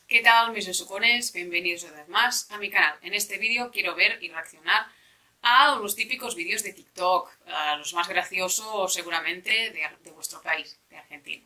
¿Qué tal mis besucones? Bienvenidos una vez más a mi canal. En este vídeo quiero ver y reaccionar a los típicos vídeos de TikTok, a los más graciosos seguramente de vuestro país, de Argentina.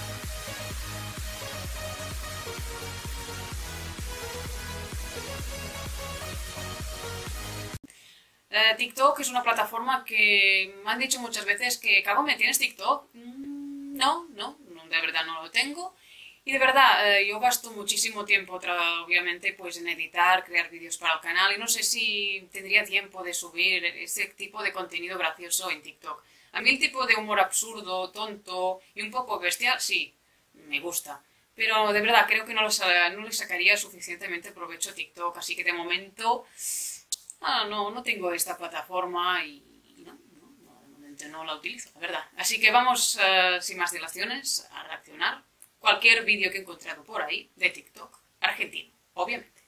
TikTok es una plataforma que me han dicho muchas veces que Carmen, ¿tienes TikTok? No, de verdad no lo tengo. Y de verdad, yo gasto muchísimo tiempo, obviamente, pues en editar, crear vídeos para el canal y no sé si tendría tiempo de subir ese tipo de contenido gracioso en TikTok. A mí el tipo de humor absurdo, tonto y un poco bestia, sí, me gusta. Pero de verdad, creo que no le sacaría suficientemente provecho a TikTok, así que de momento no tengo esta plataforma y de momento no la utilizo, la verdad. Así que vamos, sin más dilaciones, a reaccionar cualquier vídeo que he encontrado por ahí de TikTok argentino, obviamente.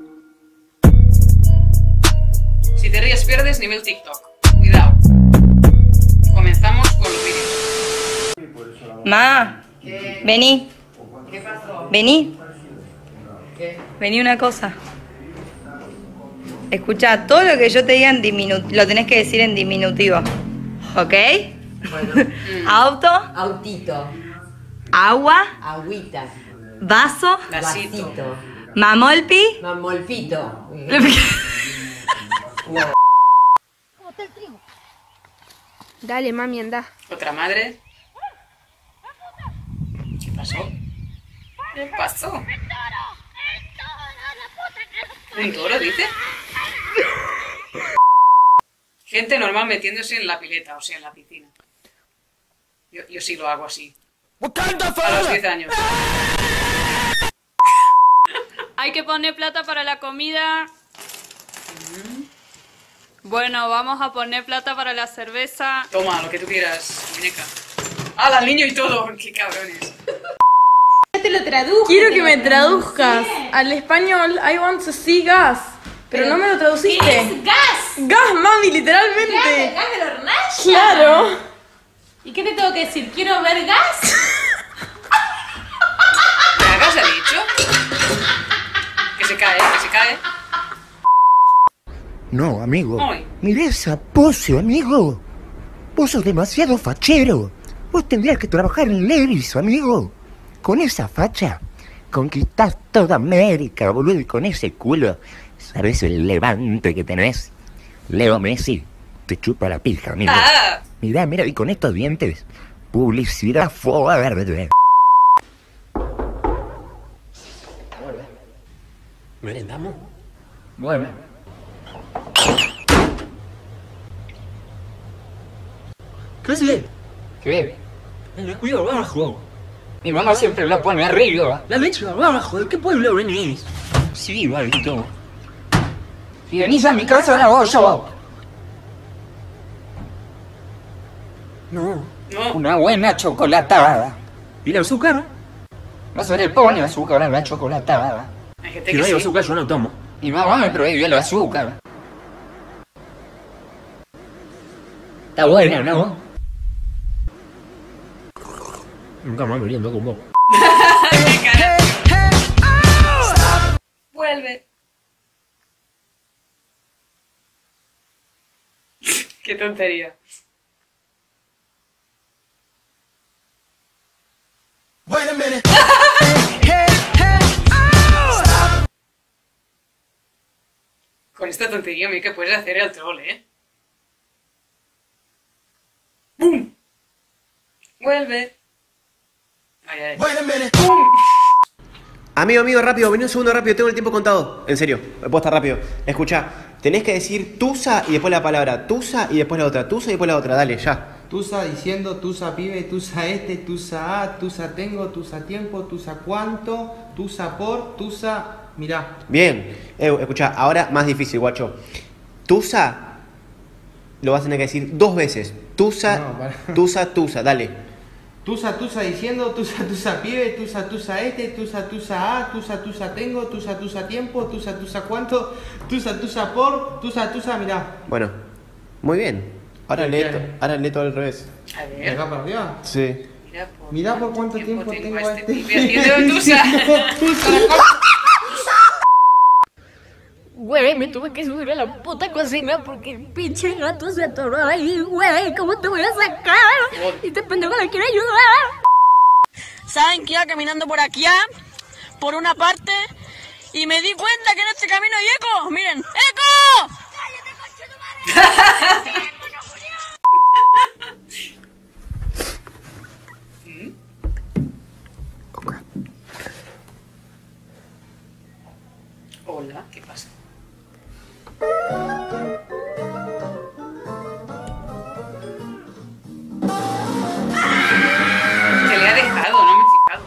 Si te ríes pierdes nivel TikTok. Cuidado. Comenzamos con los vídeos. Ma, vení. ¿Qué pasó? Vení. ¿Qué? Vení una cosa. Escucha, todo lo que yo te diga en diminutivo, lo tenés que decir en diminutivo. ¿Ok? Bueno, Auto, autito, agua, agüita, vaso, Vasito. vasito, mamolpi. mamolfito. Dale, mami, anda. Otra madre. ¿Qué pasó? ¿Qué pasó? ¿Un toro, dice? Gente normal metiéndose en la pileta, o sea, en la piscina. Yo sí lo hago así. A los 10 años. Hay que poner plata para la comida. Bueno, vamos a poner plata para la cerveza. Toma, lo que tú quieras, muñeca. ¡Hala, al niño y todo! ¡Qué cabrones! Te lo traduzco. Quiero que me traduzcas al español I want to see gas. Pero no me lo traduciste. ¿Qué es gas? Gas, mami, literalmente. ¿Gas de la hornalla? Claro. ¿Y qué te tengo que decir? ¿Quiero ver gas? ¿Qué hagas, ha dicho? Que se cae, que se cae. No, amigo. Ay. Mirá esa pose, amigo. Vos sos demasiado fachero. Vos tendrías que trabajar en Levi's, amigo. Con esa facha, conquistás toda América, boludo. Y con ese culo, ¿sabés el levante que tenés? Leo Messi te chupa la pija, amigo. Ah. Mirá, y con estos dientes, publicidad fuego verde. ¿Merendamos? Bueno. ¿Qué haces? ¿Qué? La cuida abajo. Mi mamá siempre la pone arriba. La leche abajo. ¿De qué pueblo venís? Sí, maldito. Si venís a mi casa, la hago yo. No. No. Una buena chocolatada. ¿Y el azúcar? No se le pone azúcar a la chocolatada. Hay gente Si que no hay sí. azúcar, yo no tomo. Mi mamá me prohibió el azúcar. Está buena, ¿no? Nunca más meriendo con vos. Vuelve. Qué tontería. Con esta tontería, mí que puedes hacer el troll, ¿eh? ¡Bum! Vuelve. Ay, ay. ¡Bum! Amigo, rápido, vení un segundo rápido, tengo el tiempo contado. En serio, posta rápido. Escuchá, tenés que decir tusa y después la palabra tusa y después la otra, tusa y después la otra, dale, ya. Tusa diciendo, tusa pibe, tusa este, tusa a, tusa tengo, tusa tiempo, tusa cuánto, tusa por, tusa... Mirá. Bien, escuchá, ahora más difícil, guacho. Tusa lo vas a tener que decir 2 veces. Tusa, No, para. tusa, dale. Tusa diciendo, tusa pibe, tusa este, tusa a, tusa tengo, tusa tiempo, tusa cuánto, tusa por, tusa, mirá. Bueno, muy bien. Ahora lee todo al revés. A ¿De ver. acá para arriba? Sí. Mira por, Mirá por cuánto tiempo tengo a este pibe haciendo tusa. tusa. güey, me tuve que subir a la puta cocina porque el pinche gato se atoró ahí, güey. ¿Cómo te voy a sacar? Y este pendejo le quiere ayudar. ¿Saben que iba caminando por aquí, por una parte, y me di cuenta que en este camino hay eco? Miren, ¡eco! Hola, ¿qué pasa? Se le ha dejado, no me he fijado.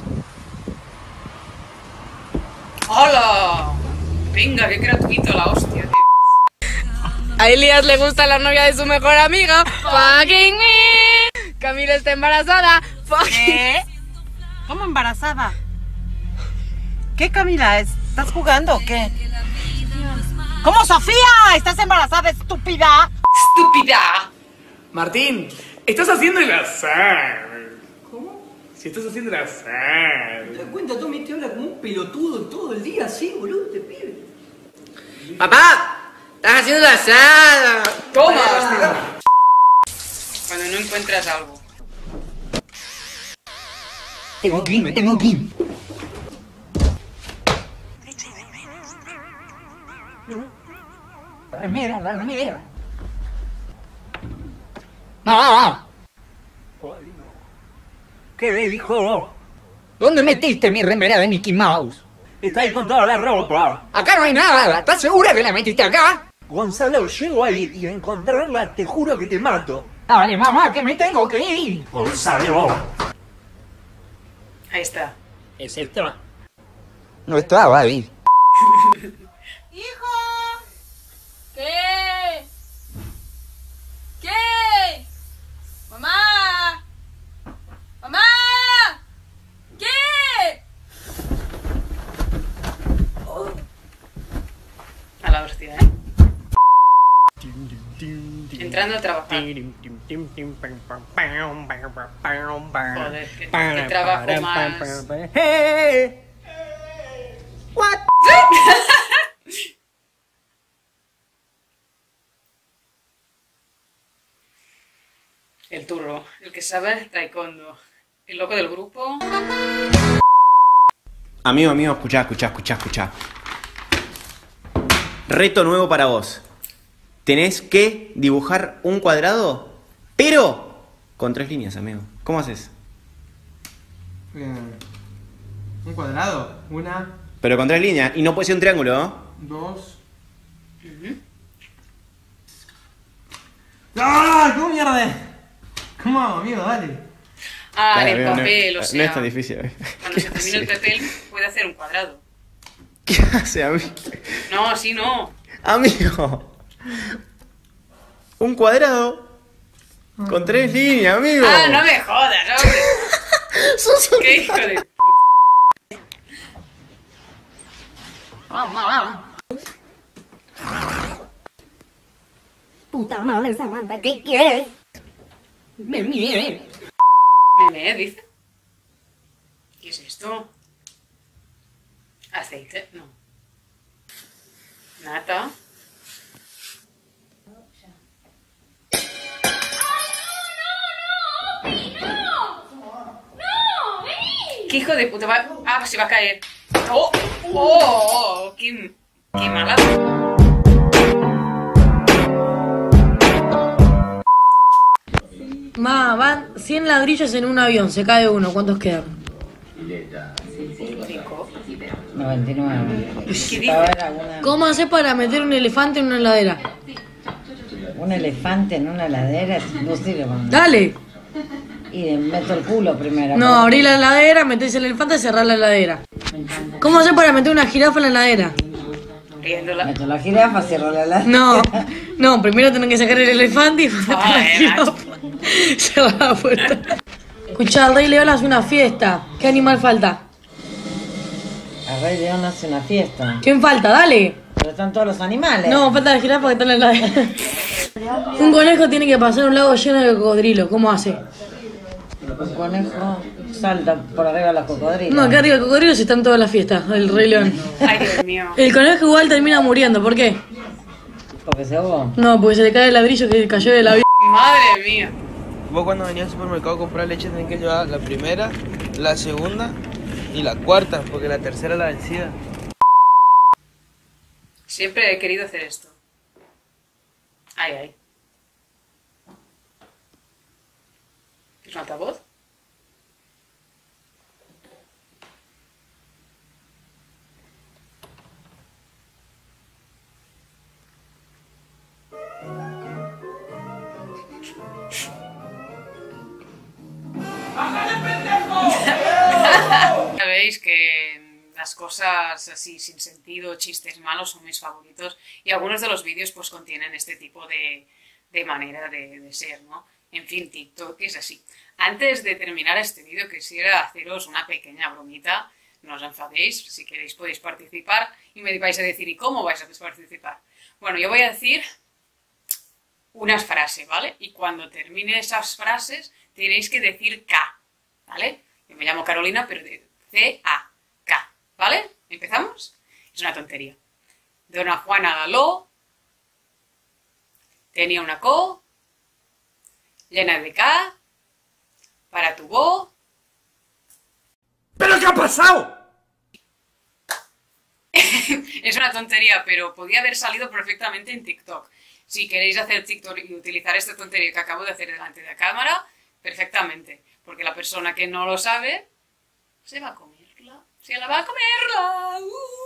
¡Hola! Venga, qué gratuito la hostia, tío. A Elías le gusta la novia de su mejor amigo. Fucking me. Camila está embarazada. ¿Qué? ¿Cómo embarazada? ¿Qué, Camila? ¿Estás jugando o qué? ¿Cómo, Sofía? ¿Estás embarazada, estúpida? ¡Estúpida! Martín, estás haciendo el azar. ¿Cómo? Si estás haciendo el azar. ¿Te das cuenta? Tommy te habla como un pelotudo todo el día así, boludo, te pibe. ¡Papá! ¡Estás haciendo el asado! ¡Toma! Cuando no encuentras algo. Tengo que irme, tengo que irme. Mira. ¡Ah! ¿Qué le dijo? ¿Dónde metiste mi remera de Mickey Mouse? Está ahí con toda la ropa. Acá no hay nada. ¿Estás segura que la metiste acá? Gonzalo, llego ahí y a encontrarla te juro que te mato. Dale, mamá, que me tengo que ir. Gonzalo. Ahí está. Es esta. No estaba ahí. ¡Hijo! ¿Qué? ¿Qué? ¡Mamá! ¡Mamá! ¿Qué? A la hostia, ¿eh? Entrando a trabajar. Joder, qué trabajo más. What? El turro, el que sabe taekwondo. El loco del grupo. Amigo, escuchá. Reto nuevo para vos. Tenés que dibujar un cuadrado, pero con 3 líneas, amigo. ¿Cómo haces? Un cuadrado. Una, Pero con 3 líneas. Y no puede ser un triángulo, ¿no? 2. ¡Ah! ¿Cómo mierda? ¿Cómo hago, amigo? Dale. Ah, Claro, el amigo, papel, no, o sea. no es tan difícil. Cuando se termina el papel, puede hacer un cuadrado. ¿Qué hace, amigo? No, así no. Amigo. Un cuadrado con 3 líneas, amigo. Ah, no me jodas, hombre. Sos un Qué hijo de Puta madre, Samantha, ¿qué quieres? Me dice. ¿Qué es esto? Aceite, no. Nata. ¿Qué hijo de puta? Ah, se va a caer. ¡Oh! ¡Qué mala! Ma, van 100 ladrillos en un avión, se cae uno. ¿Cuántos quedan? 99. ¿Qué dice? ¿Cómo haces para meter un elefante en una heladera? Un elefante en una heladera es imposible. Dale. Y meto el culo primero. No, abrí la heladera, metés el elefante y cerrás la heladera. ¿Cómo hacer para meter una jirafa en la heladera? Riéndola. Meto la jirafa, cierro la heladera. No, primero tenés que sacar el elefante y meter la jirafa. Cerrar la puerta. Escuchá, el Rey León hace una fiesta. ¿Qué animal falta? El Rey León hace una fiesta. ¿Quién falta? Dale. Pero están todos los animales. No, falta la jirafa que está en la heladera. Un conejo tiene que pasar un lago lleno de cocodrilo. ¿Cómo hace? Un conejo salta por arriba de la cocodrila. No, acá arriba de cocodrilos están todas las fiestas, el Rey León. Ay, Dios mío. El conejo igual termina muriendo, ¿por qué? ¿Porque se ahogó? No, porque se le cae el ladrillo que cayó del avión. Madre mía. Vos cuando venías al supermercado a comprar leche tenés que llevar la primera, la segunda y la cuarta, porque la tercera es la vencida. Siempre he querido hacer esto. Ay, ay. ¿Es un altavoz? Sabéis que las cosas así sin sentido, chistes malos son mis favoritos y algunos de los vídeos pues contienen este tipo de manera de ser, ¿no? En fin, TikTok es así. Antes de terminar este vídeo quisiera haceros una pequeña bromita, no os enfadéis, si queréis podéis participar y me vais a decir ¿y cómo vais a participar? Bueno, yo voy a decir unas frases, ¿vale? Y cuando termine esas frases tenéis que decir K, ¿vale? Yo me llamo Carolina, pero de C-A-K, ¿vale? ¿Empezamos? Es una tontería. Dona Juana Laló tenía una co llena de K para tu bo. ¿Pero qué ha pasado? Es una tontería, pero podía haber salido perfectamente en TikTok. Si queréis hacer TikTok y utilizar esta tontería que acabo de hacer delante de la cámara, perfectamente. Porque la persona que no lo sabe, se va a comerla. Se la va a comerla.